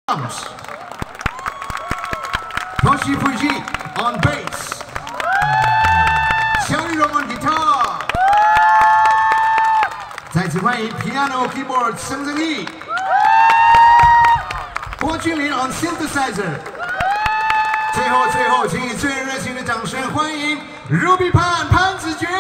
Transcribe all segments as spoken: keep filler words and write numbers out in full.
drums, Toshi Fuji on bass, Xiao Yurong on guitar， 再次欢迎 piano keyboard 申正义，郭俊霖 on synthesizer。最后，最后，请以最热情的掌声欢迎 Ruby Pan 潘子爵。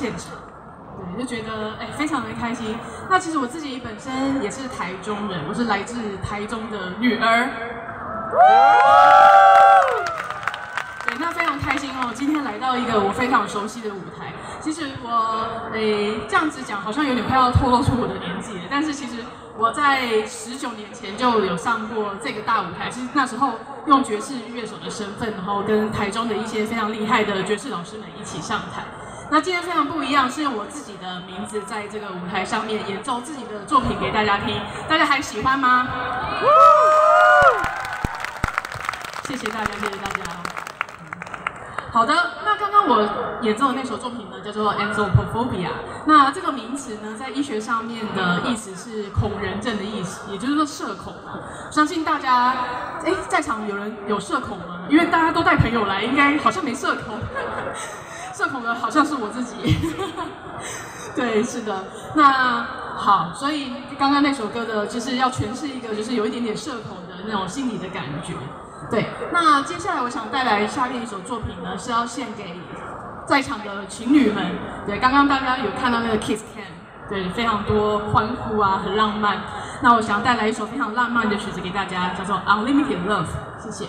现场，对，就觉得哎非常的开心。那其实我自己本身也是台中人，我是来自台中的女儿。对，那非常开心哦，今天来到一个我非常熟悉的舞台。其实我诶这样子讲好像有点快要透露出我的年纪了，但是其实我在十九年前就有上过这个大舞台，是那时候用爵士乐手的身份，然后跟台中的一些非常厉害的爵士老师们一起上台。那今天非常不一样，是用我自己的名字在这个舞台上面演奏自己的作品给大家听，大家还喜欢吗？谢谢大家，谢谢大家。好的，那刚刚我演奏的那首作品呢，叫做 Anthropophobia。那这个名词呢，在医学上面的意思是恐人症的意思，也就是说社恐嘛。相信大家，哎，在场有人有社恐吗？因为大家都带朋友来，应该好像没社恐。社恐的好像是我自己。对，是的。那好，所以刚刚那首歌的就是要诠释一个就是有一点点社恐的那种心理的感觉。对，那接下来我想带来下面一首作品呢，是要献给在场的情侣们。对，刚刚大家有看到那个 Kiss Cam， 对，非常多欢呼啊，很浪漫。那我想带来一首非常浪漫的曲子给大家，叫做 Unlimited Love。谢谢。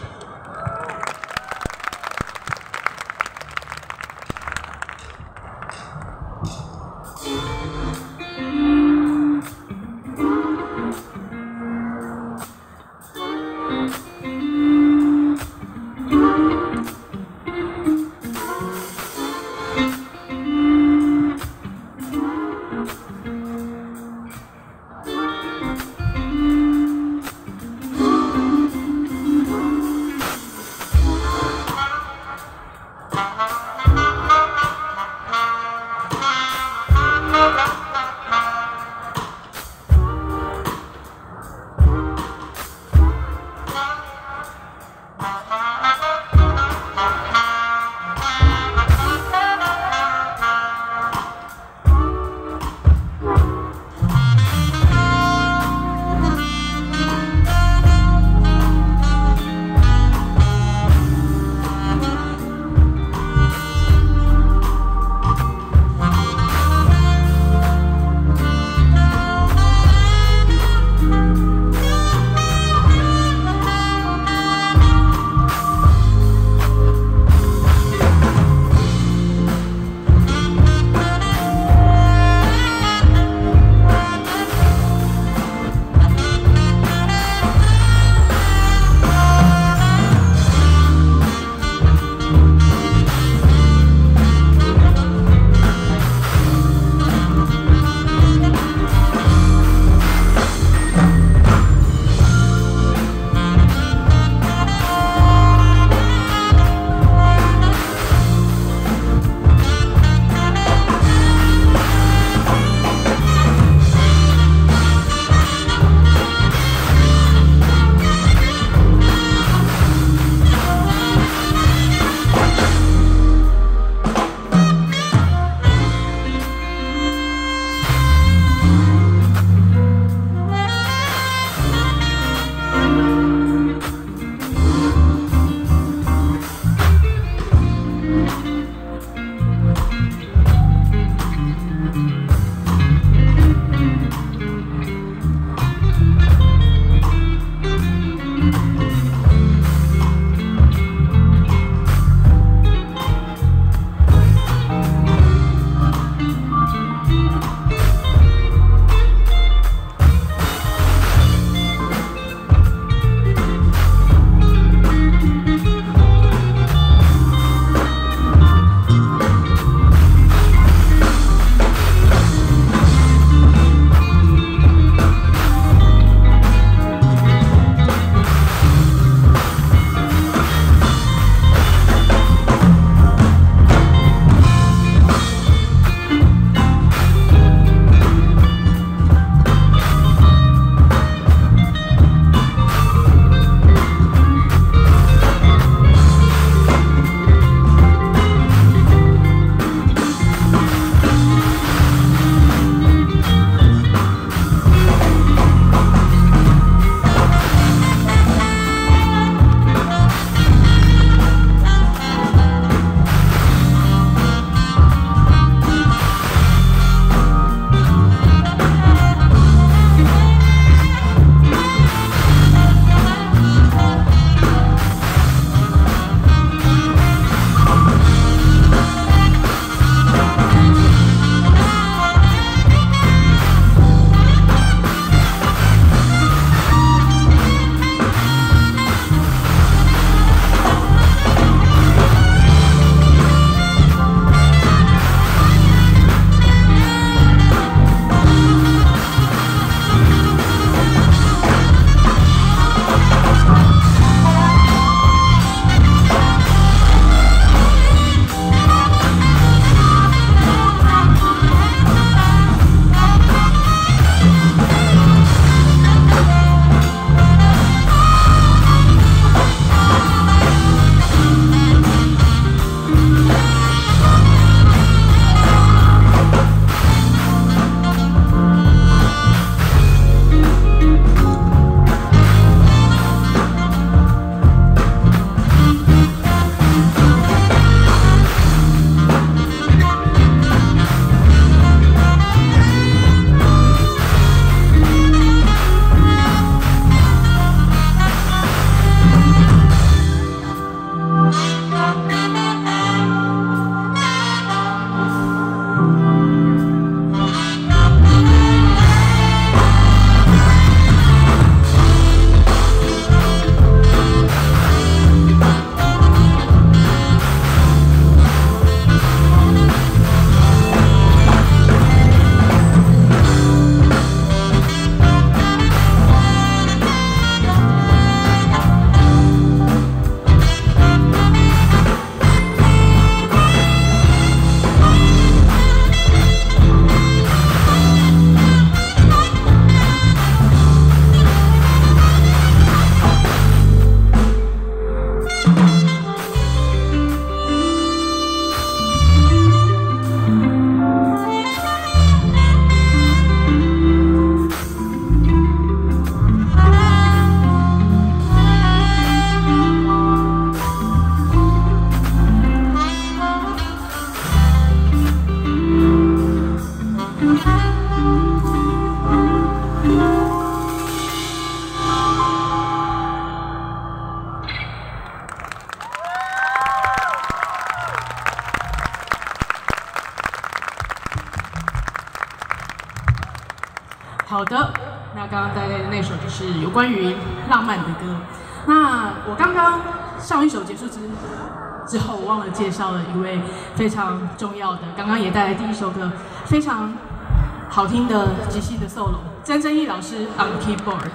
那首就是有关于浪漫的歌。那我刚刚上一首结束之之后，我忘了介绍了一位非常重要的，刚刚也带来第一首歌，非常好听的即兴的 solo， 詹正义老师 on keyboard。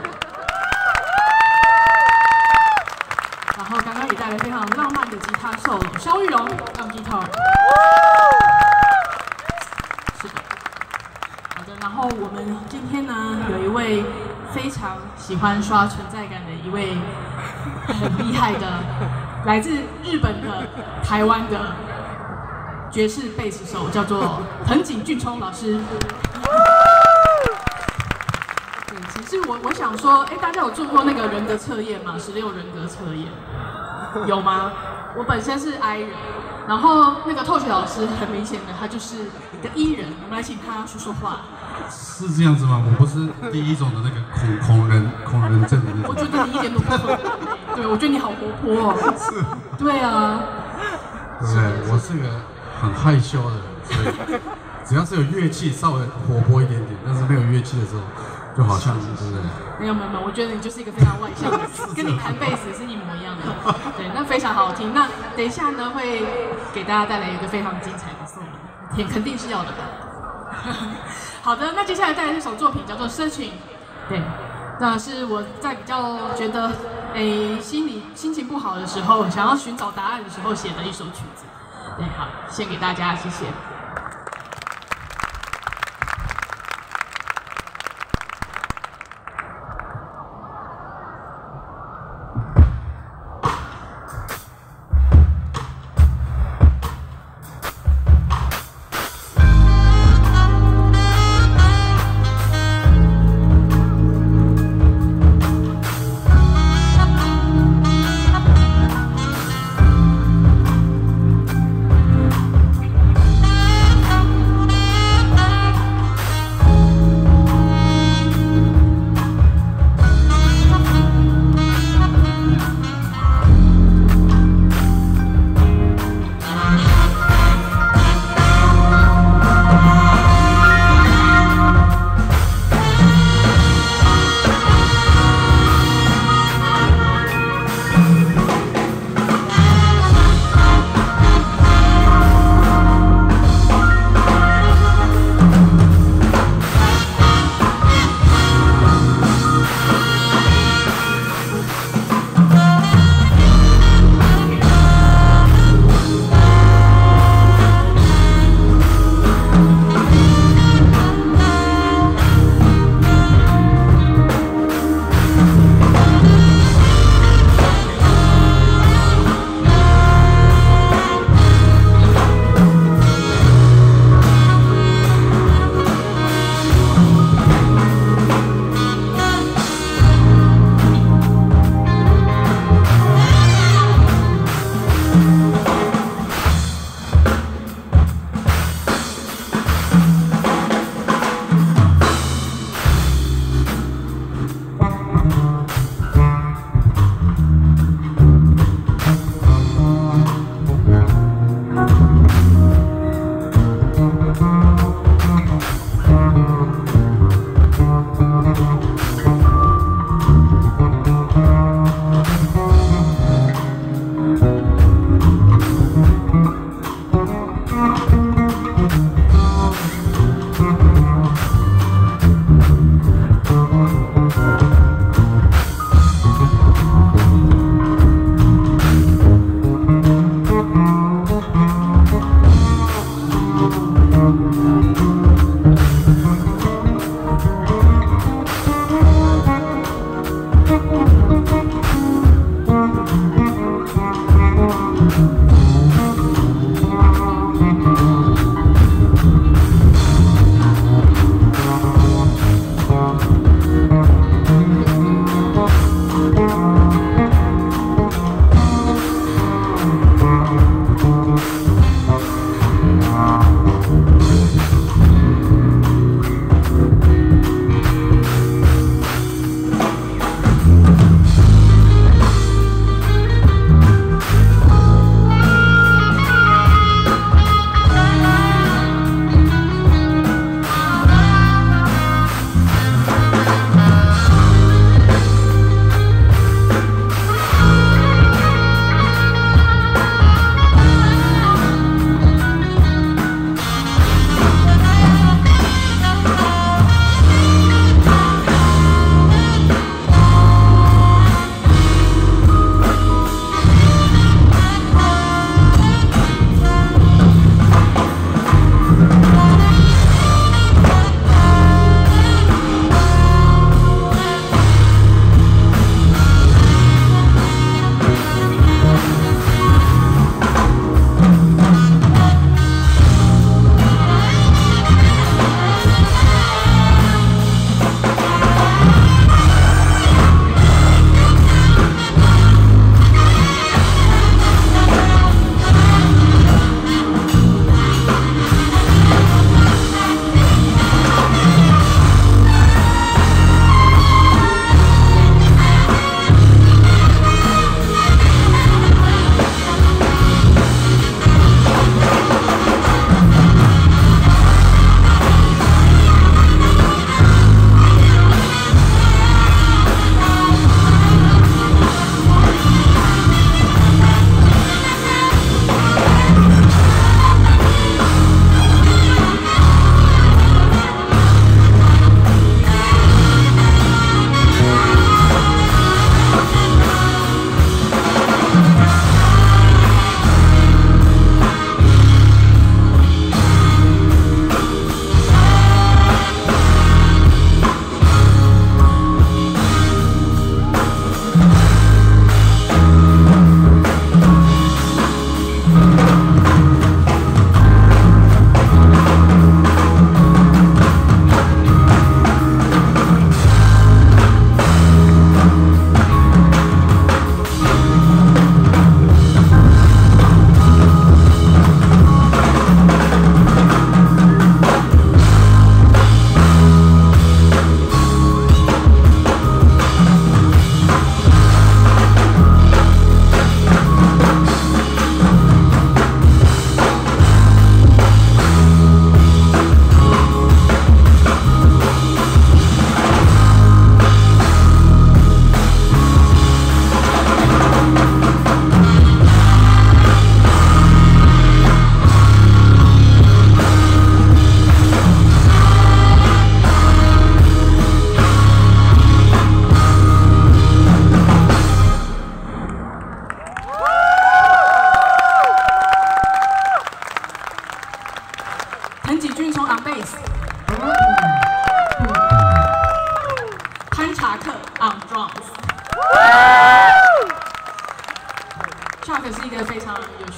然后刚刚也带来非常浪漫的吉他 solo， 萧玉龙 on guitar。是的，好的。然后我们今天呢，有一位非常喜欢刷存在感的一位很厉害的，来自日本的台湾的爵士贝斯手，叫做藤井俊聪老师。对，其实我我想说，哎，大家有做过那个人格测验吗？十六人格测验有吗？我本身是 I 人，然后那个透雪老师很明显的，他就是一个 E 人。我们来请他说说话。 是这样子吗？我不是第一种的那个恐恐人恐人症的那种。 我觉得你一点都不恐人，对，我觉得你好活泼哦。 是。 对啊。 对，我是个很害羞的人，所以只要是有乐器，稍微活泼一点点，但是没有乐器的时候，就好像对不对？ 没有没有没有，我觉得你就是一个非常外向的人，跟你弹贝斯是一模一样的。对，那非常好听。那等一下呢，会给大家带来一个非常精彩的 solo， 也肯定是要的吧。好的，那接下来带来这首作品叫做《Searching》，对，那是我在比较觉得诶心里心情不好的时候，想要寻找答案的时候写的一首曲子。对，好，献给大家，谢谢。 Thank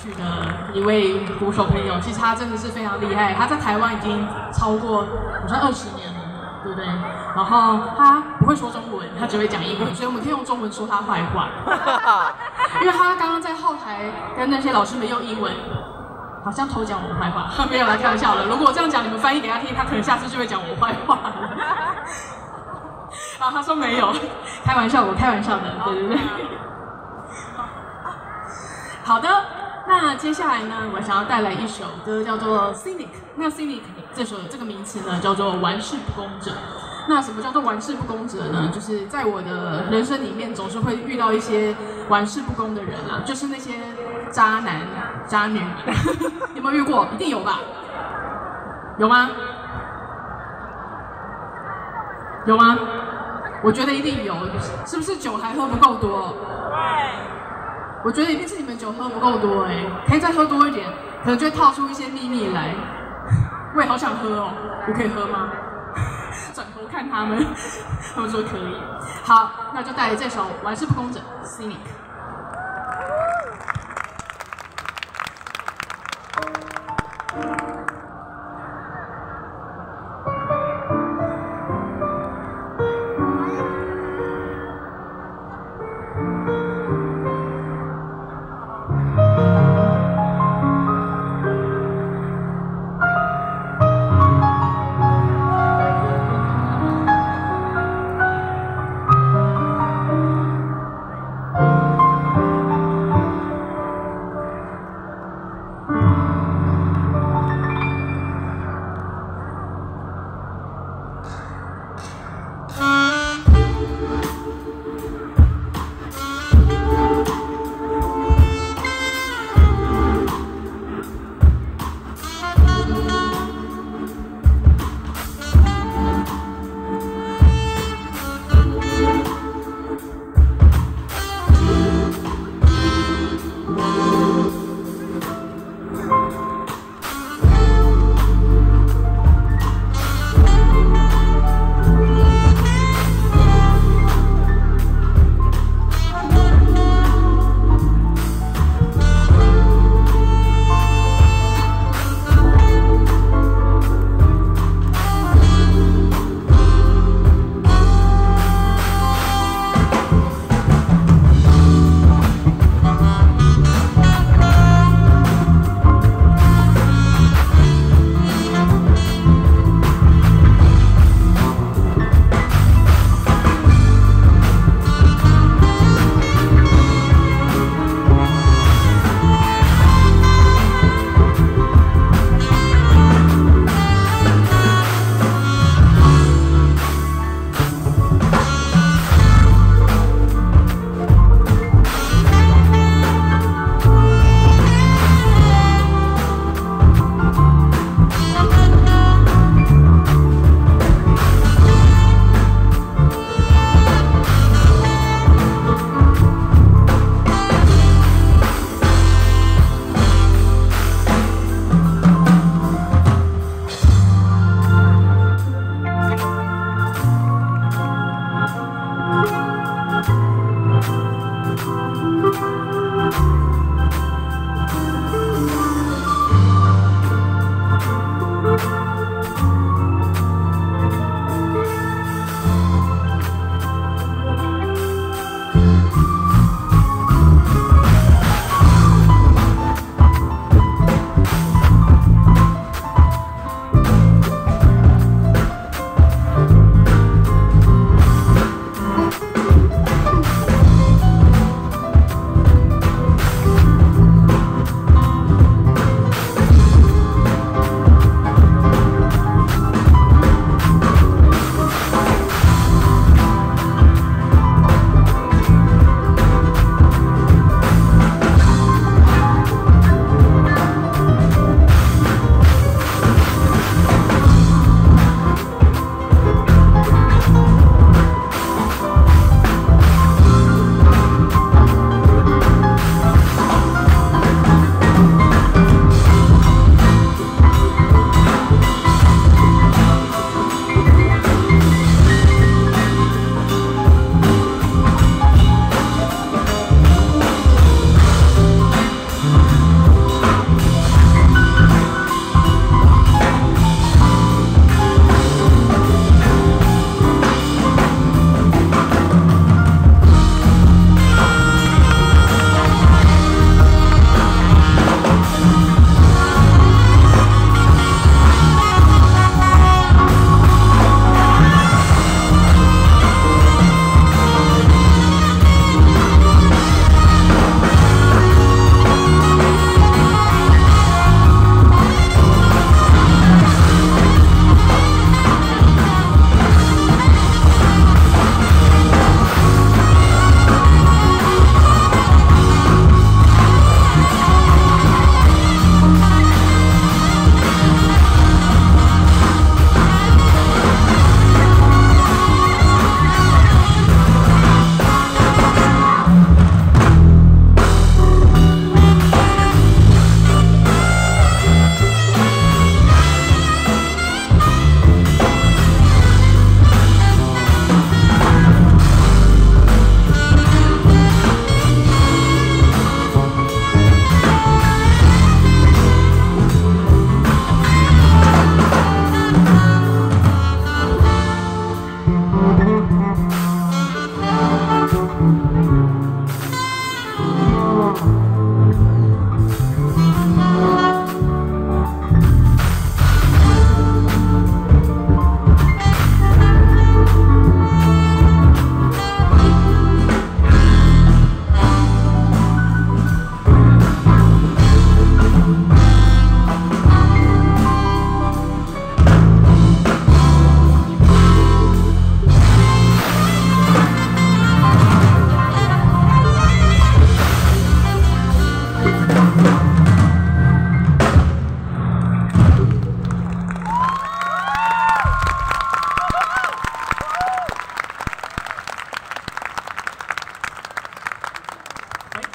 曲的一位鼓手朋友，其实他真的是非常厉害，他在台湾已经超过好像二十年了，对不对？然后他不会说中文，他只会讲英文，所以我们可以用中文说他坏话。因为他刚刚在后台跟那些老师们用英文，好像偷讲我坏话，没有来开玩笑了。如果我这样讲，你们翻译给他听，他可能下次就会讲我坏话了。啊，他说没有，开玩笑，我开玩笑的，对对对。好的，那接下来呢，我想要带来一首歌，叫做《Cynic》。那 Cynic 这首这个名词呢，叫做玩世不恭者。那什么叫做玩世不恭者呢？就是在我的人生里面，总是会遇到一些玩世不恭的人啊，就是那些渣男、渣女。有没有遇过？一定有吧？有吗？有吗？我觉得一定有，是不是酒还喝不够多？我觉得一定是你们酒喝不够多哎、欸，可以再喝多一点，可能就会套出一些秘密来。我也好想喝哦，我可以喝吗？转头看他们，他们说可以。好，那就带来这首《玩世不恭者》Cynic。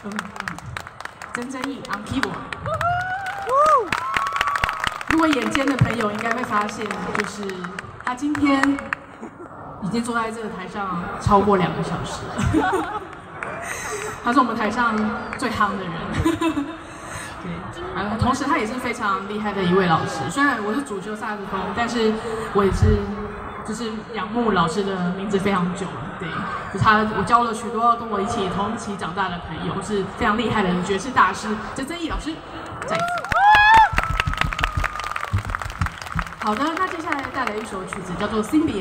曾曾毅 on keyboard。如果眼尖的朋友应该会发现，就是他今天已经坐在这个台上超过两个小时了。他是我们台上最夯的人。对，然后同时他也是非常厉害的一位老师。虽然我是主修萨克斯风，但是我也是就是仰慕老师的名字非常久了。对，就是他，我教了许多跟我一起同一起长大的朋友，是非常厉害的爵士大师曾曾毅老师。再一次。好的，那接下来带来一首曲子叫做《Symbiont》。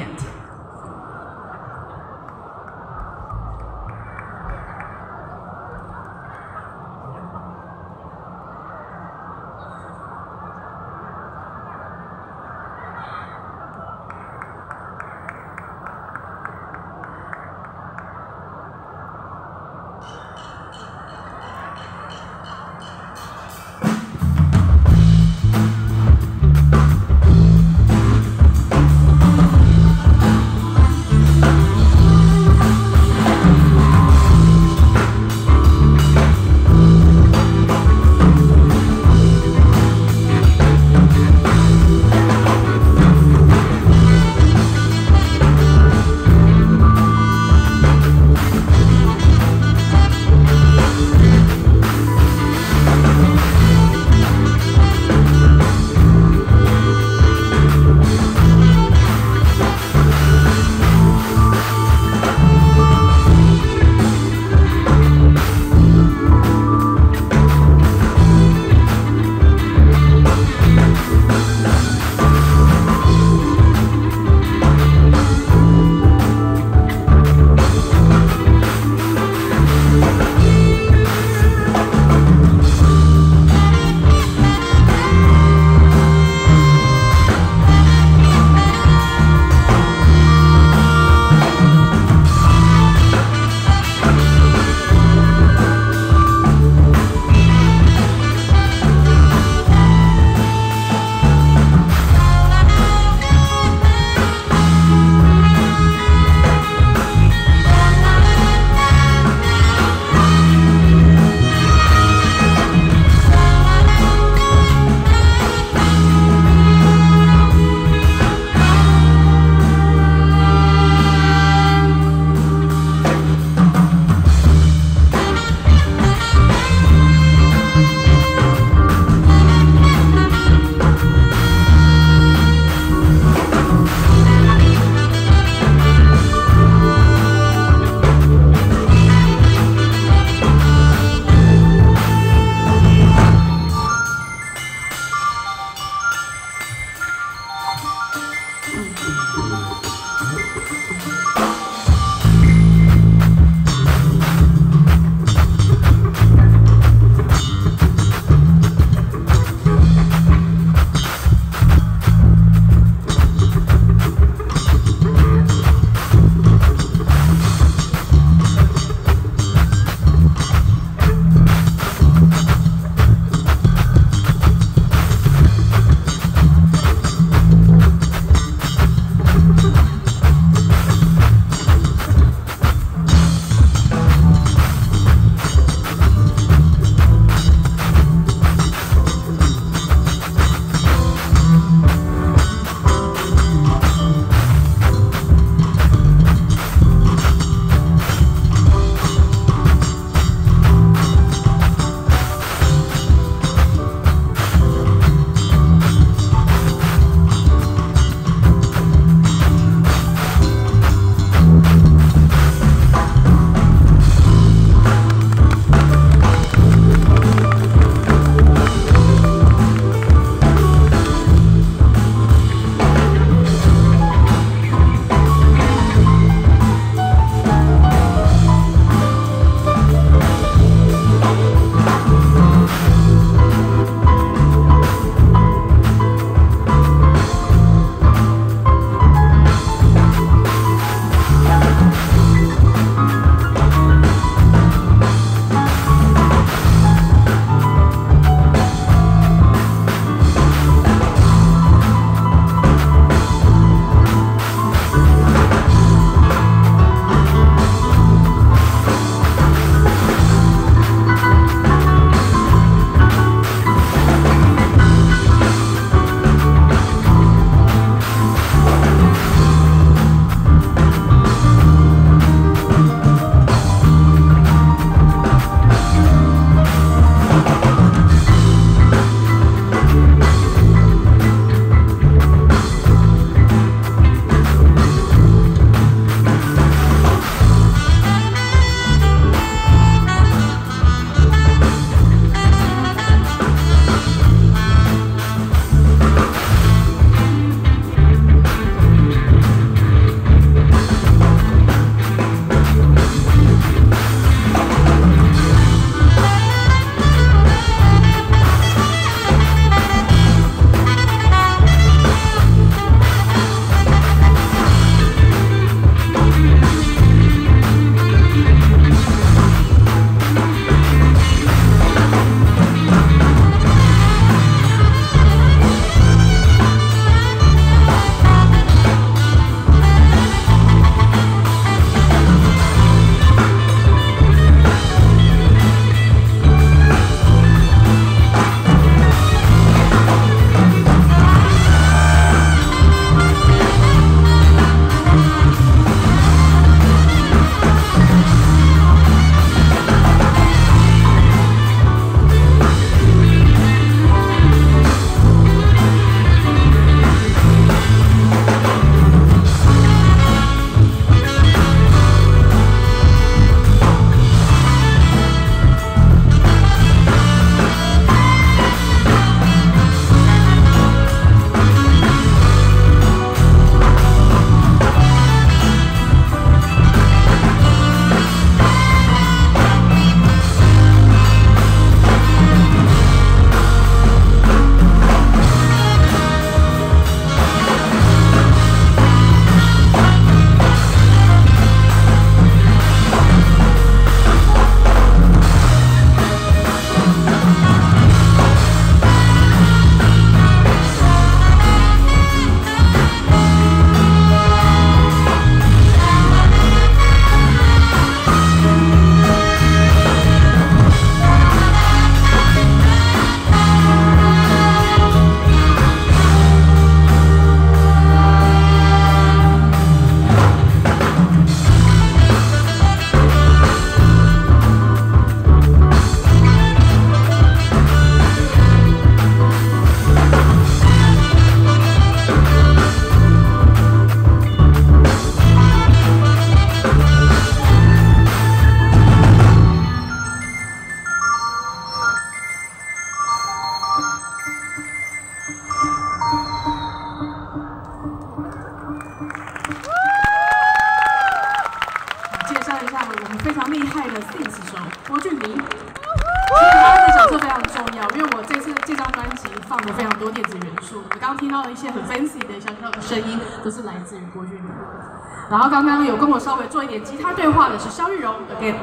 了非常多电子元素。我们刚刚听到了一些很 fancy 的小小的声音，都是来自于郭俊宇。然后刚刚有跟我稍微做一点吉他对话的是肖玉荣 ，again。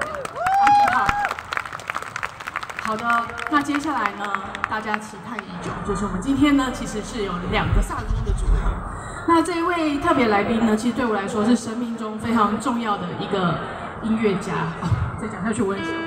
好的，那接下来呢，大家期盼已久，就是我们今天呢，其实是有两个萨克斯的组合。那这一位特别来宾呢，其实对我来说是生命中非常重要的一个音乐家。哦、再讲下去我也想。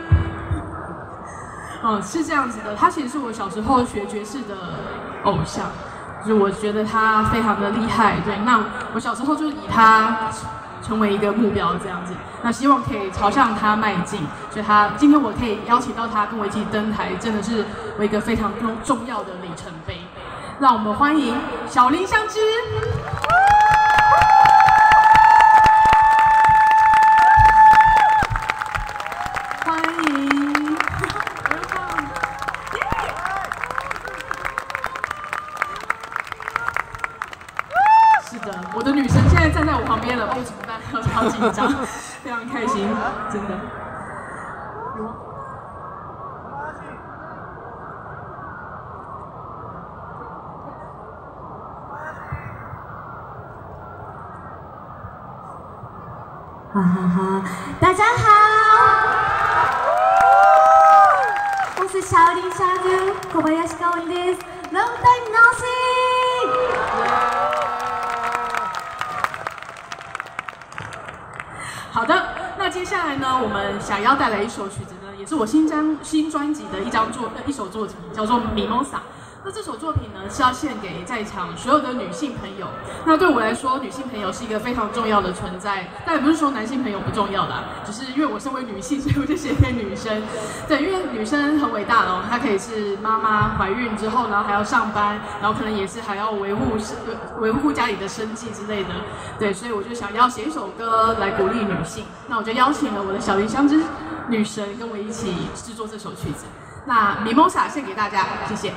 哦，是这样子的，他其实是我小时候学爵士的偶像，就是我觉得他非常的厉害。对，那我小时候就以他成为一个目标这样子，那希望可以朝向他迈进。所以他今天我可以邀请到他跟我一起登台，真的是我一个非常重重要的里程碑。让我们欢迎小林香枝。欢迎。是的，我的女神现在站在我旁边了，不知道怎么办，我超紧张，非常开心，真的。 哈哈哈！大家好，我是小林香枝，小林香音です。Long time no see。 好的，那接下来呢，我们想要带来一首曲子呢，也是我新专新专辑的一张作呃一首作品，叫做《Mimosa》。那这首作品呢是要献给在场所有的女性朋友。那对我来说，女性朋友是一个非常重要的存在，但也不是说男性朋友不重要啦，只是因为我身为女性，所以我就写给女生。对，因为女生很伟大哦，她可以是妈妈，怀孕之后，然后还要上班，然后可能也是还要维护维护家里的生计之类的。对，所以我就想要写一首歌来鼓励女性。那我就邀请了我的小林香枝女神跟我一起制作这首曲子。那 Mimosa 献给大家，谢谢。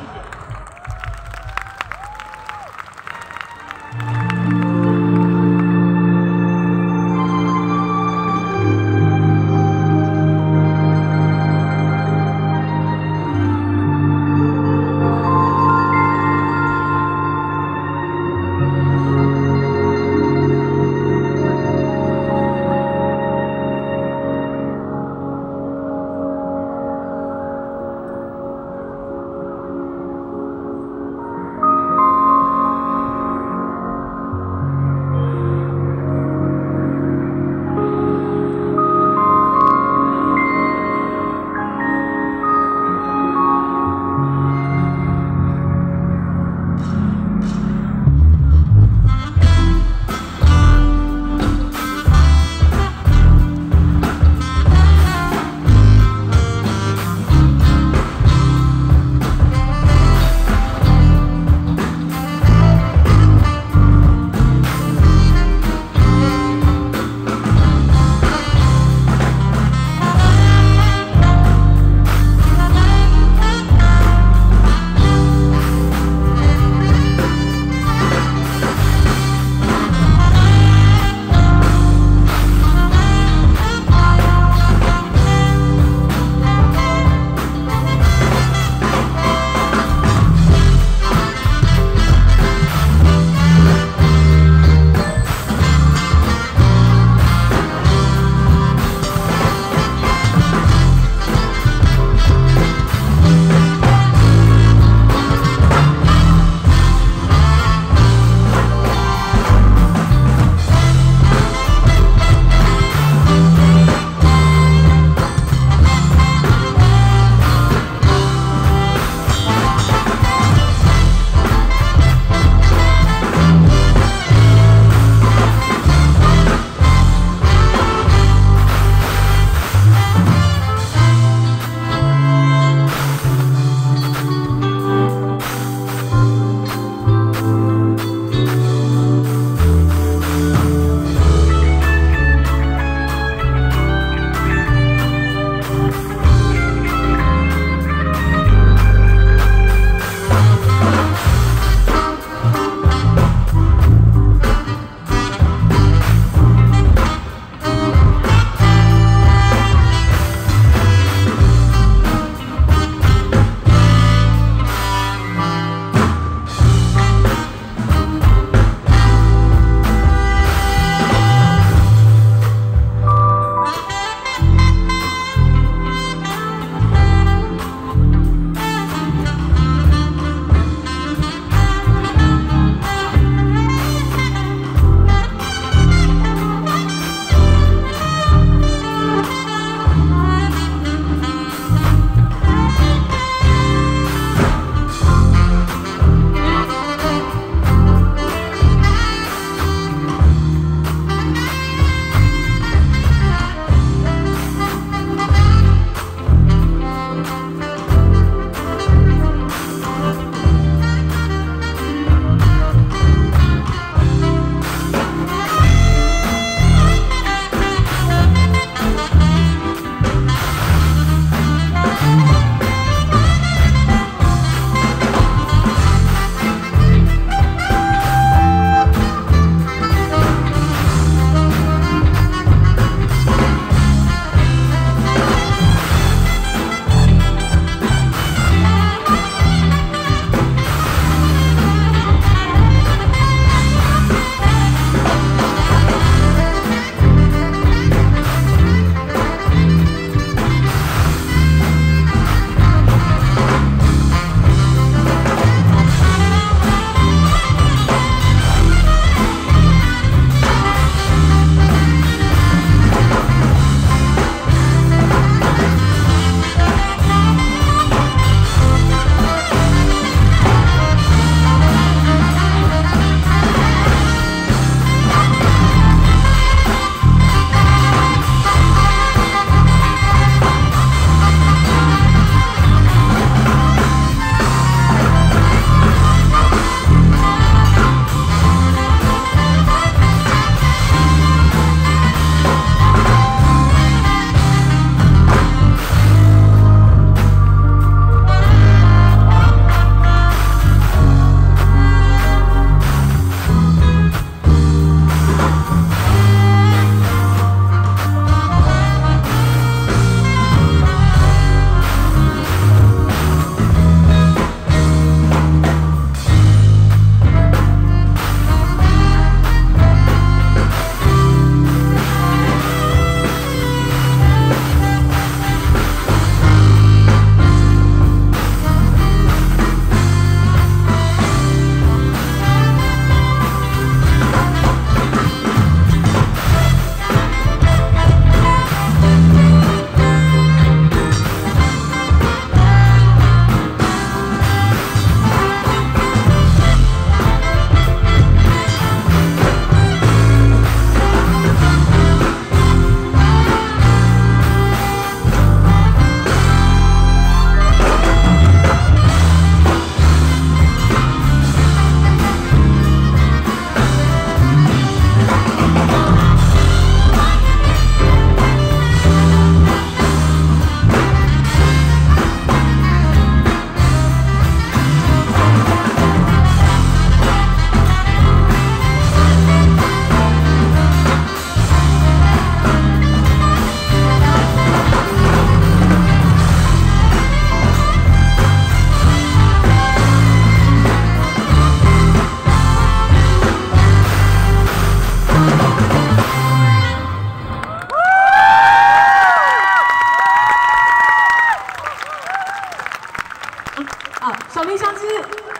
啊，小林香织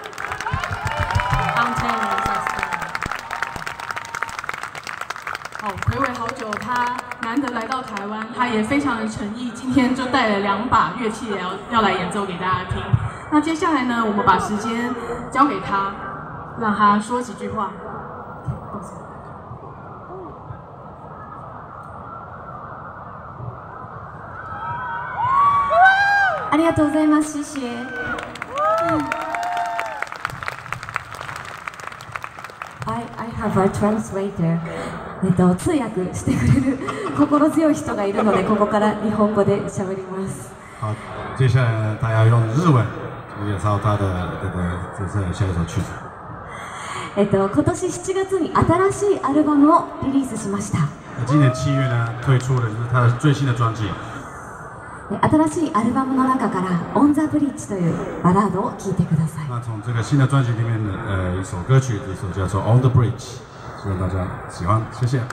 ，on tenor saxophone。哦，暌违好久，他难得来到台湾，他也非常的诚意，今天就带了两把乐器要要来演奏给大家听。那接下来呢，我们把时间交给他，让他说几句话。 ありがとうございます。谢谢。I I have a translator。えっと通訳してくれる心強い人がいるので、ここから日本語で喋ります。 好，接下来呢，他要用日文介绍他的这个这是下一首曲子。 えっと今年しちがつに新しいアルバムをリリースしました。 今年七月呢，推出的就是他的最新的专辑。 新しいアルバムの中から「On the Bridge」というバラードを聴いてください。 那从这个新的专辑里面的呃一首歌曲，一首叫做《On the Bridge》，希望大家喜欢，谢谢。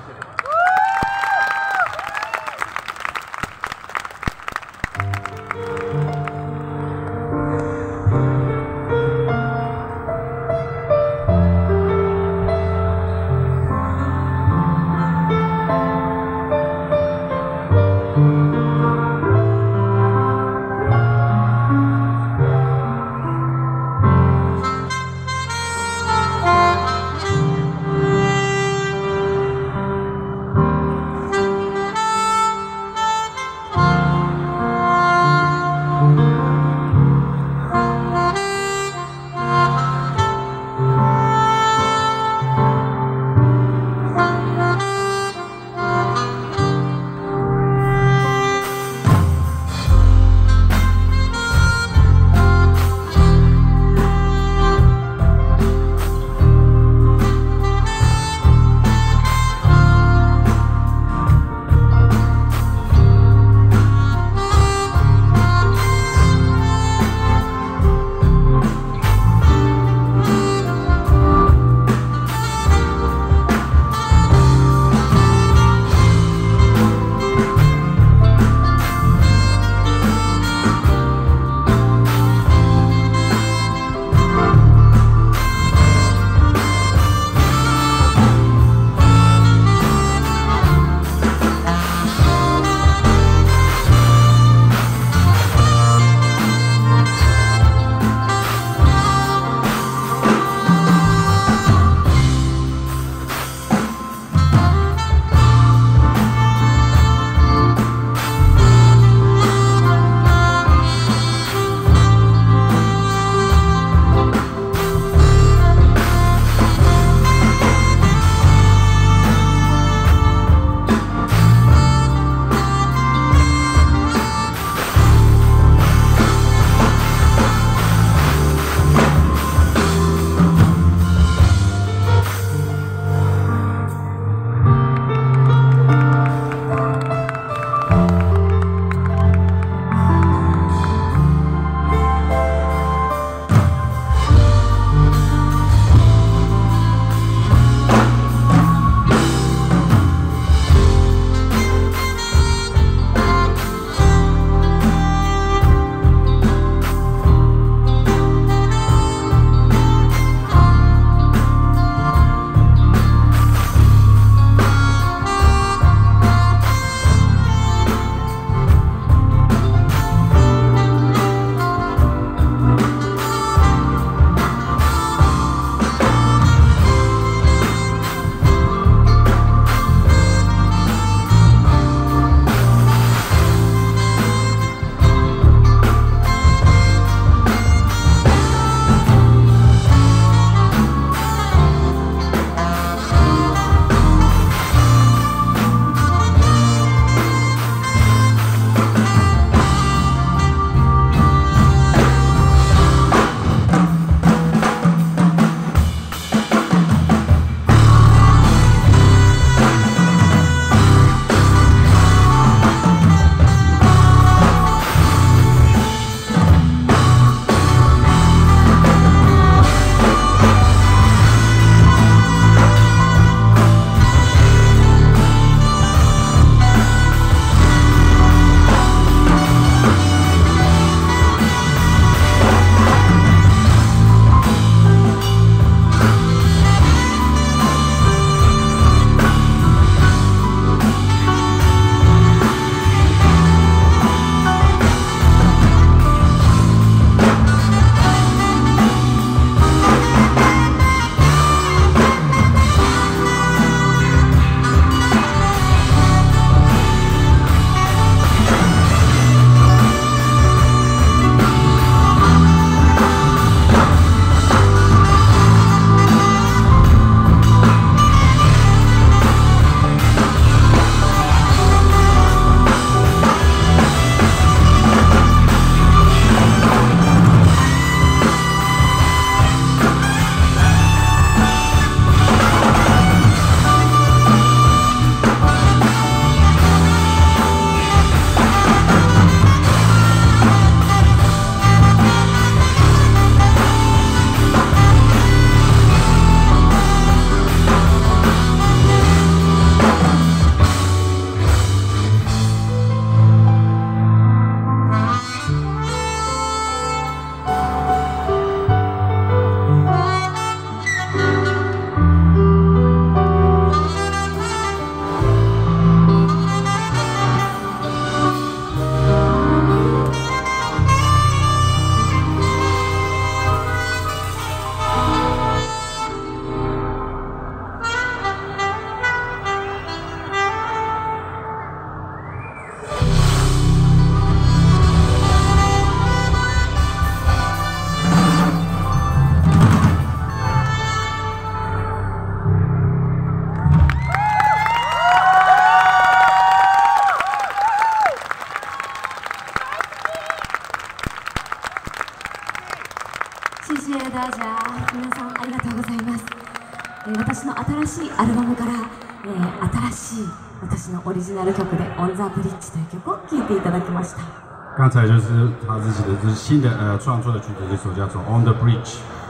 谢谢大家，皆さんありがとうございます。えー、私の新しいアルバムから、えー、新しい私のオリジナル曲で「On the Bridge」という曲を聴いていただきました。 刚才就是他自己的就是新的呃创作的曲子，这首叫做《On the Bridge》。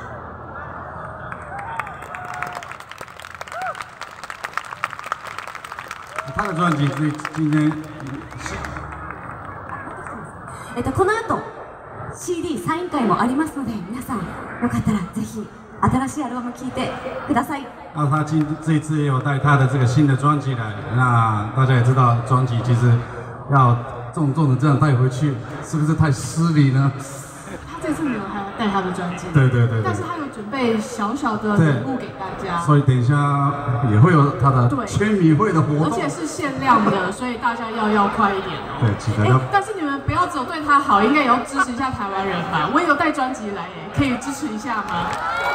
他的专辑是今天。 えっとこの後 シーディー サイン会もありますので、皆さんよかったらぜひ新しいアルバム聴いてください。 那他今这一次也有带他的这个新的专辑来，那大家也知道，专辑其实要重重的这样带回去，是不是太失礼呢？ 他这次没有还要带他的专辑， 对对对对。 但是他有准备小小的礼物给大家， 所以等一下也会有他的签名会的活动， 而且是限量的，所以大家要要快一点哦。 对，记得要。 但是你们不要只有对他好，应该也要支持一下台湾人吧。我也有带专辑来耶，可以支持一下吗？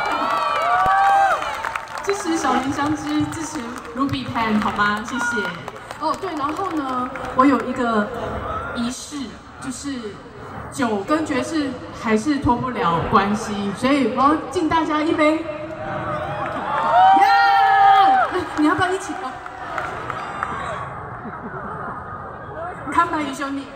支持小林香枝，支持 Ruby Pan 好吗？谢谢。哦，对，然后呢，我有一个仪式，就是酒跟爵士还是脱不了关系，所以我要敬大家一杯。耶！你要不要一起？哦，乾杯一緒に。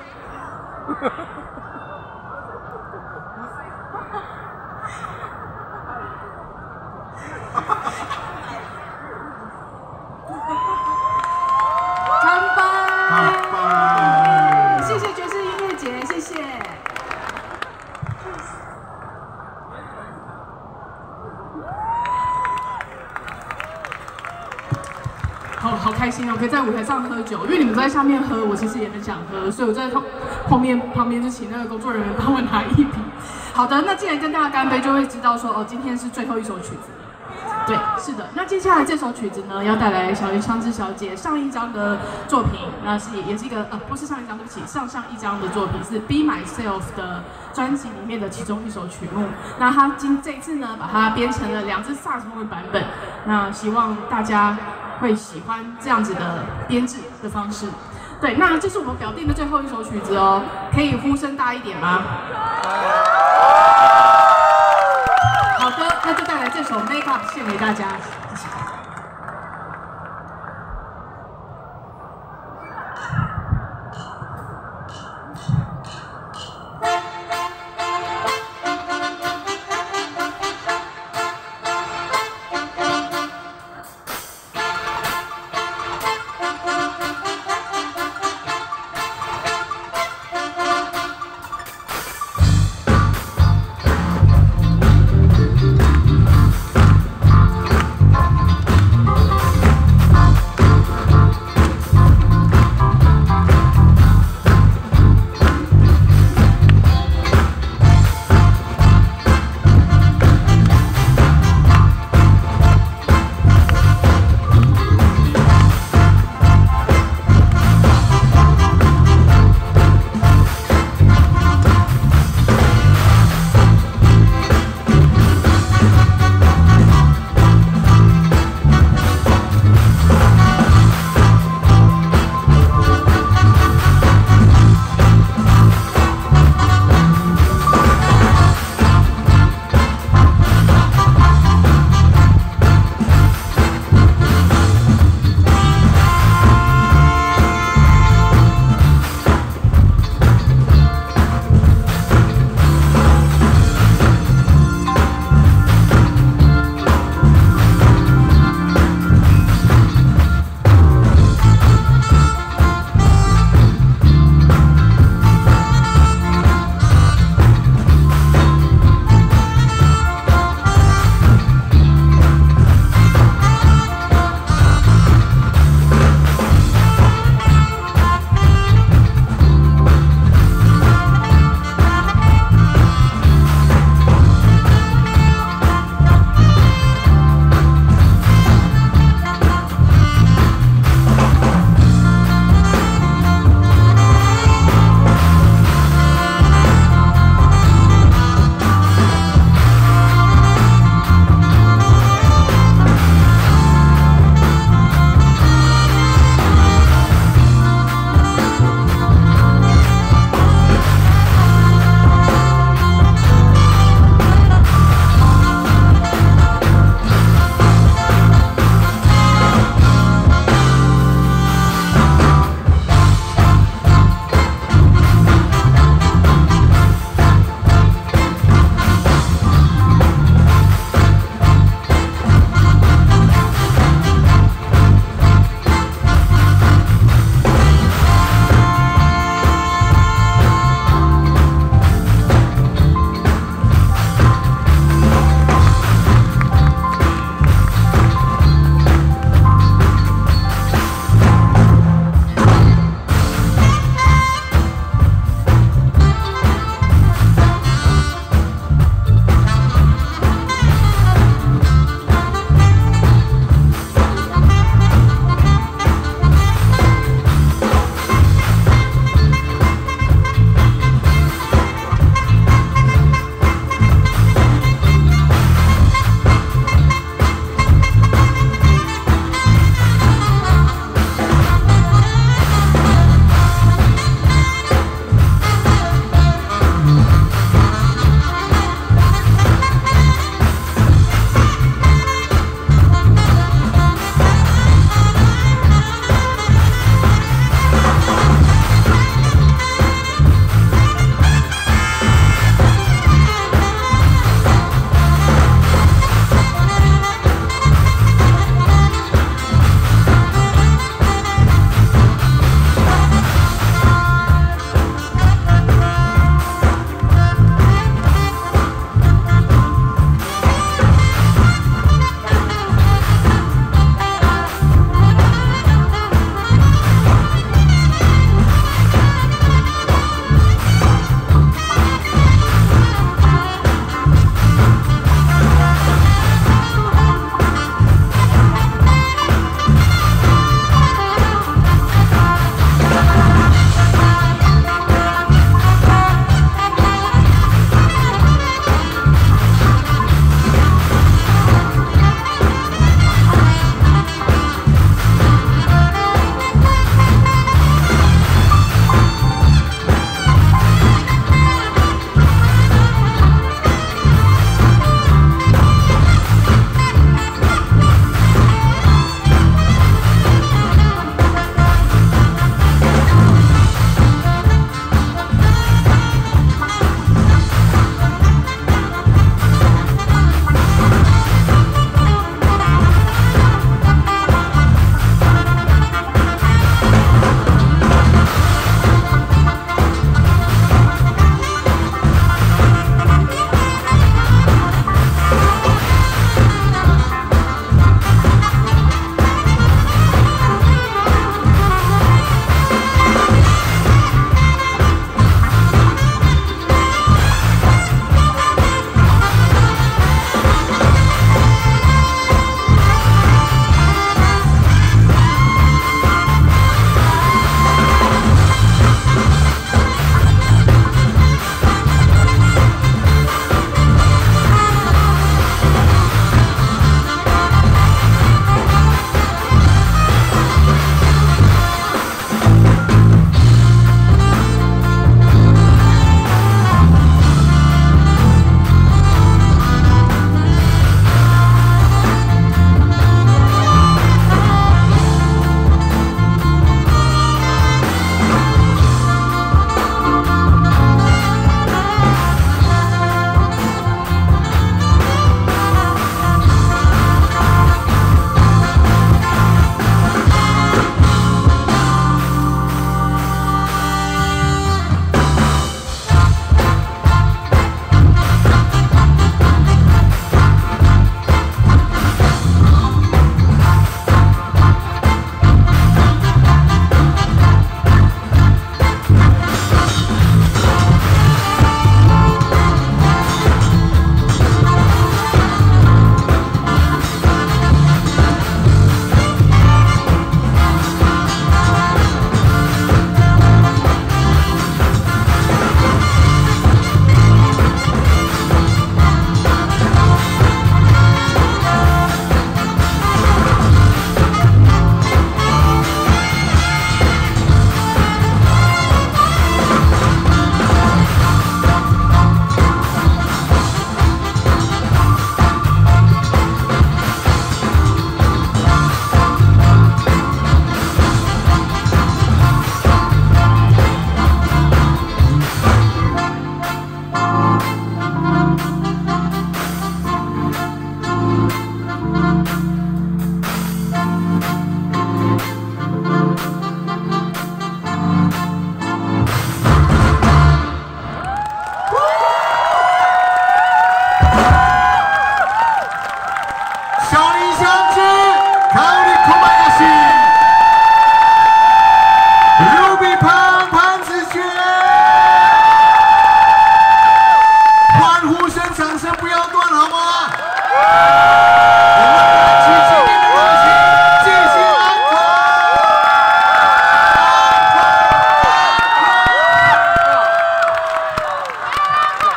好好开心哦！可以在舞台上喝酒，因为你们都在下面喝，我其实也很想喝，所以我在后后面旁边就请那个工作人员帮我拿一瓶。好的，那既然跟大家干杯，就会知道说哦，今天是最后一首曲子。对，是的。那接下来这首曲子呢，要带来小林香枝小姐上一张的作品，那是也也是一个呃，不是上一张，对不起，上上一张的作品是《Be Myself》的专辑里面的其中一首曲目。那她今这一次呢，把它编成了两支萨克斯风的版本，那希望大家会喜欢这样子的编制的方式。对，那这是我们表定的最后一首曲子哦，可以呼声大一点吗？好的，那就带来这首《Make Up》献给大家，谢谢。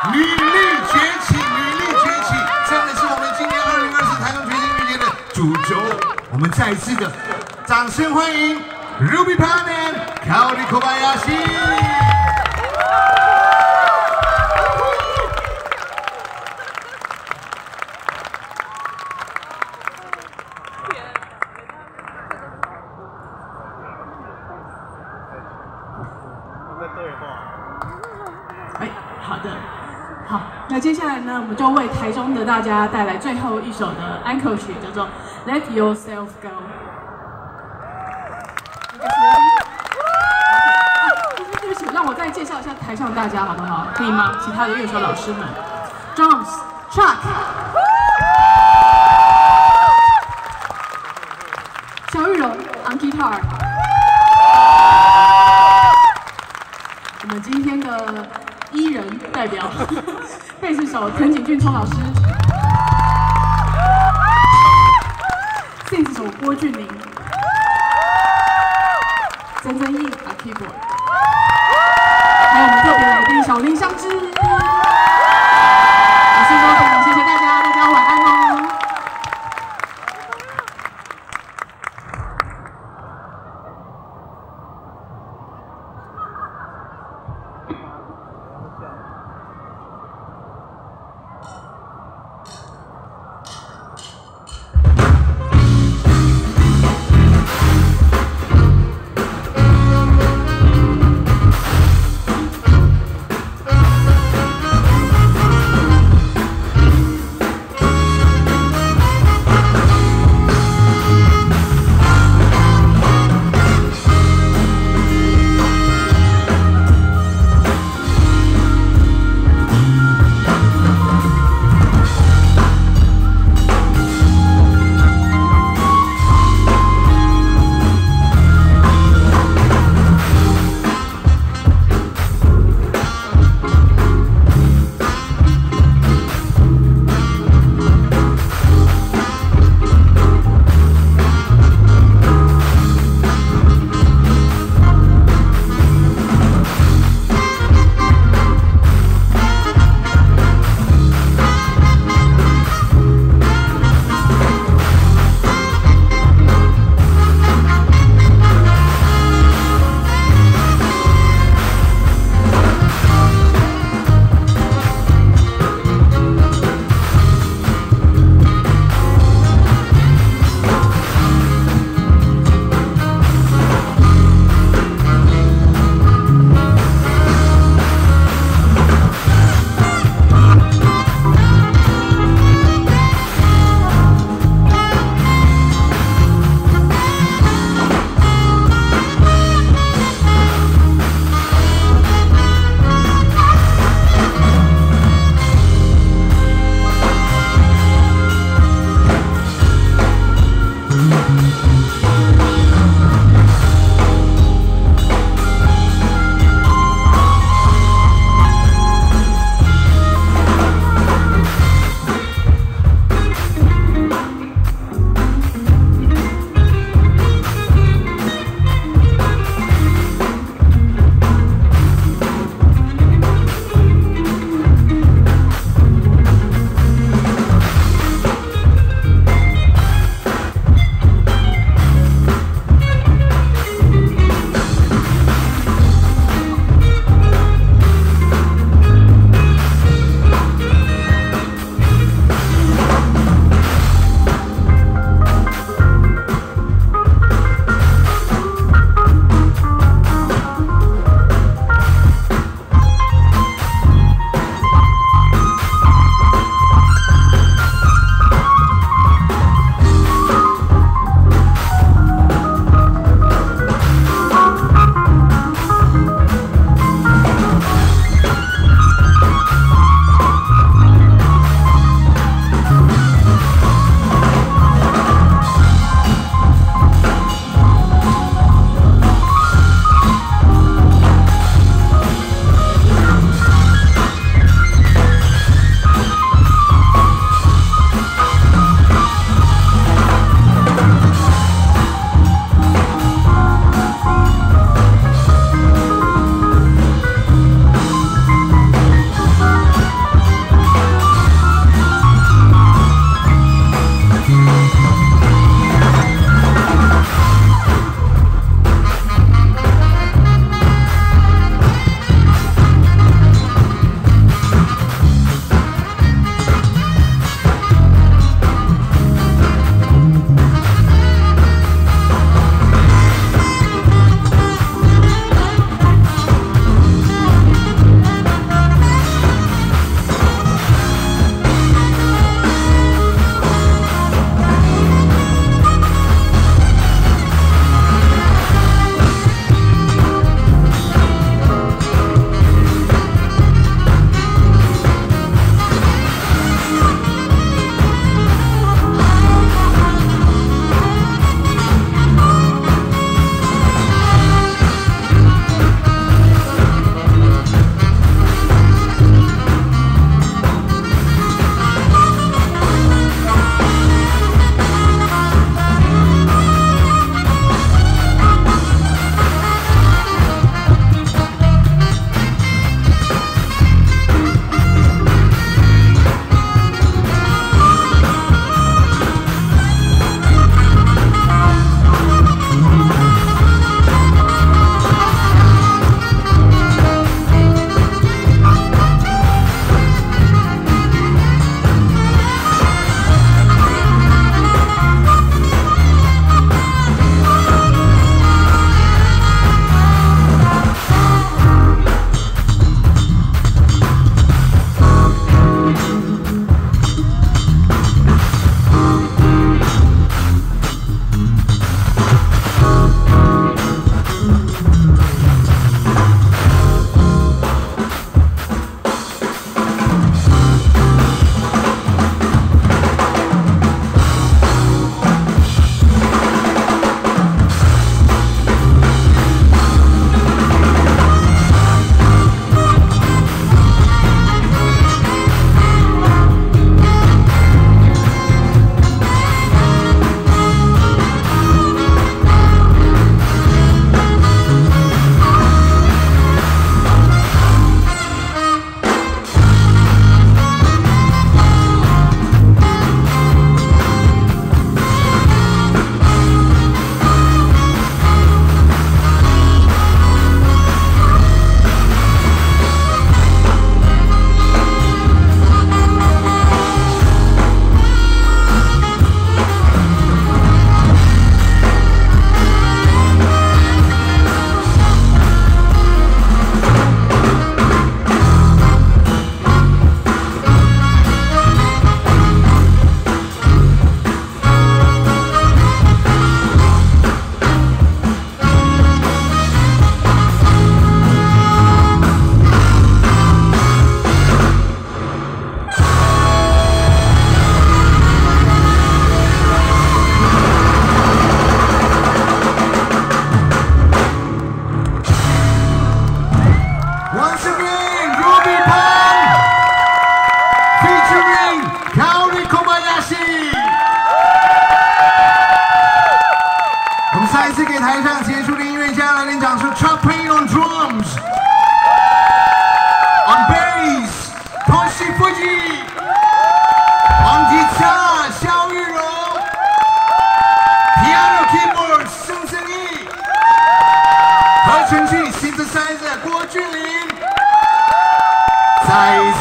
女力崛起，女力崛起，真的是我们今年二零二四台中全新运年的主轴。我们再一次的掌声欢迎 Ruby Pan and Kaori Kobayashi。 哎，好的，好，那接下来呢，我们就为台中的大家带来最后一首的安可曲，叫做《Let Yourself Go》。对不起，让我再介绍一下台上大家好不好？可以吗？其他的乐手老师们 ，Drums Chuck， 小玉荣 on guitar。我们今天的艺人代表，贝斯手藤井俊聪老师，贝斯手郭俊霖，曾曾毅啊 keyboard， 还有我们特别来宾小林香枝。我是郭俊霖，谢谢大家，大家晚安哦。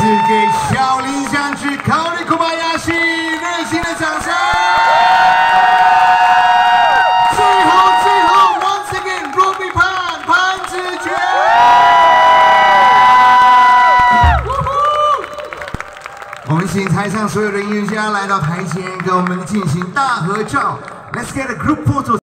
次给小林香织 Kaori Kobayashi 热情的掌声。最后，最后 ，once again Ruby Pan 潘子娟。我们请台上所有的音乐家来到台前，跟我们进行大合照。Let's get a group photo.